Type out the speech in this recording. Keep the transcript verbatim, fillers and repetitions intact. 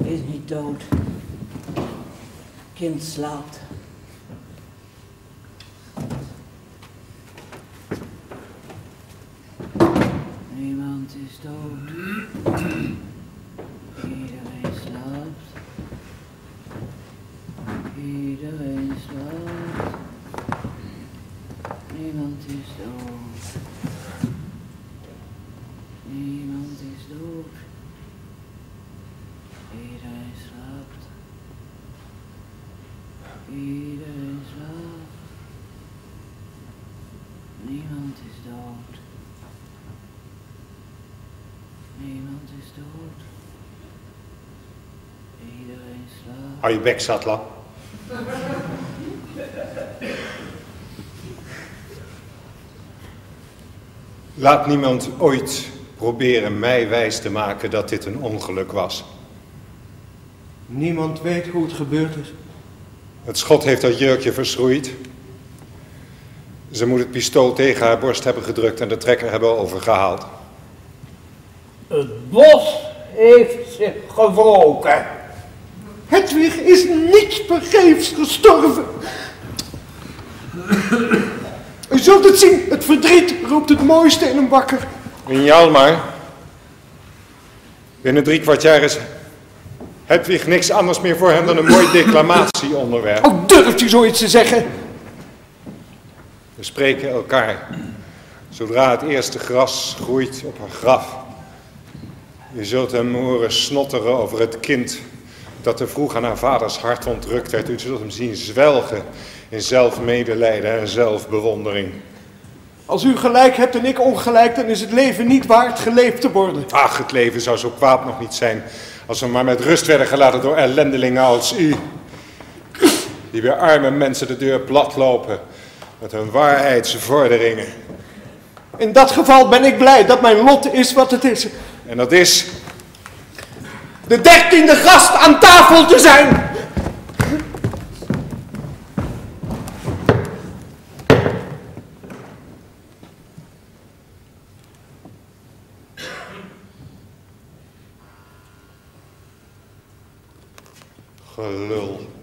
is niet dood. Kind slaapt. Niemand is dood. Iedereen slaapt. Iedereen slaapt. Niemand is dood. Niemand is dood. Iedereen slaapt. Iedereen slaapt. Niemand is dood. Niemand is dood. Iedereen slaapt. Hou je bek, Satla. Laat niemand ooit proberen mij wijs te maken dat dit een ongeluk was. Niemand weet hoe het gebeurd is. Het schot heeft dat jurkje verschroeid. Ze moet het pistool tegen haar borst hebben gedrukt en de trekker hebben overgehaald. Het bos heeft zich gewroken. Hedwig is niet vergeefs gestorven. U zult het zien, het verdriet roept het mooiste in hem wakker. In Hjalmar. Binnen drie kwart jaar is Hedwig niks anders meer voor hem dan een mooi declamatieonderwerp. Oh, durft u zoiets te zeggen? We spreken elkaar. Zodra het eerste gras groeit op haar graf. Je zult hem horen snotteren over het kind dat te vroeg aan haar vaders hart ontrukt werd. U zult hem zien zwelgen in zelfmedelijden en zelfbewondering. Als u gelijk hebt en ik ongelijk, dan is het leven niet waard geleefd te worden. Ach, het leven zou zo kwaad nog niet zijn als we maar met rust werden gelaten door ellendelingen als u. Die weer arme mensen de deur platlopen met hun waarheidsvorderingen. In dat geval ben ik blij dat mijn lot is wat het is. En dat is de dertiende gast aan tafel te zijn. gelul.